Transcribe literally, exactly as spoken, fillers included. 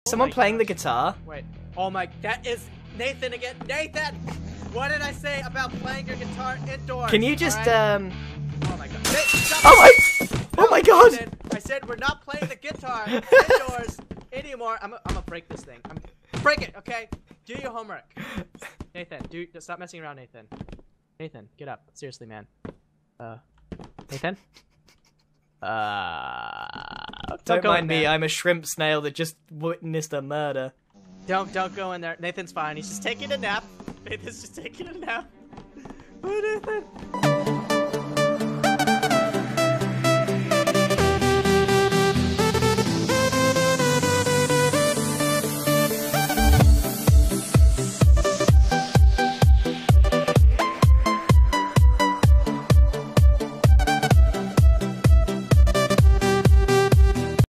someone my playing the gosh. guitar? Wait. Oh my. That is Nathan again. Nathan! What did I say about playing your guitar indoors? Can you just, all right? um... Oh my god. Hey, stop Oh my... it. Oh No, my god! Nathan, I said we're not playing the guitar indoors anymore. I'm, I'm gonna break this thing. I'm break it, okay? Do your homework. Nathan, do stop messing around, Nathan. Nathan, get up. Seriously, man. Uh, Nathan? Uh, don't, Don't go mind in me, there. I'm a shrimp snail that just witnessed a murder. Don't, don't go in there. Nathan's fine. He's just taking a nap. Nathan's just taking a nap. Oh, Nathan.